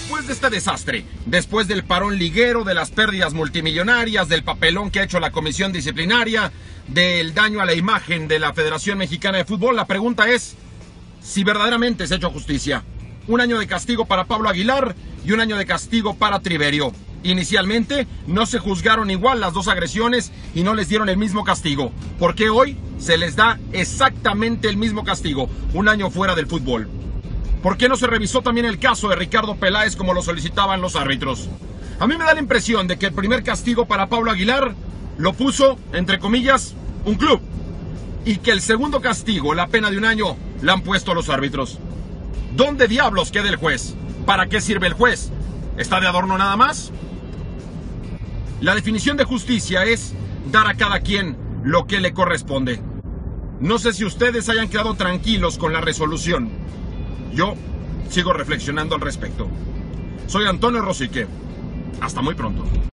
Después de este desastre, después del parón liguero, de las pérdidas multimillonarias, del papelón que ha hecho la comisión disciplinaria, del daño a la imagen de la Federación Mexicana de Fútbol, la pregunta es si verdaderamente se ha hecho justicia. Un año de castigo para Pablo Aguilar y un año de castigo para Triverio. Inicialmente no se juzgaron igual las dos agresiones y no les dieron el mismo castigo. ¿Por qué hoy se les da exactamente el mismo castigo? Un año fuera del fútbol. ¿Por qué no se revisó también el caso de Ricardo Peláez como lo solicitaban los árbitros? A mí me da la impresión de que el primer castigo para Pablo Aguilar lo puso, entre comillas, un club. Y que el segundo castigo, la pena de un año, la han puesto los árbitros. ¿Dónde diablos queda el juez? ¿Para qué sirve el juez? ¿Está de adorno nada más? La definición de justicia es dar a cada quien lo que le corresponde. No sé si ustedes hayan quedado tranquilos con la resolución. Yo sigo reflexionando al respecto. Soy Antonio Rosique. Hasta muy pronto.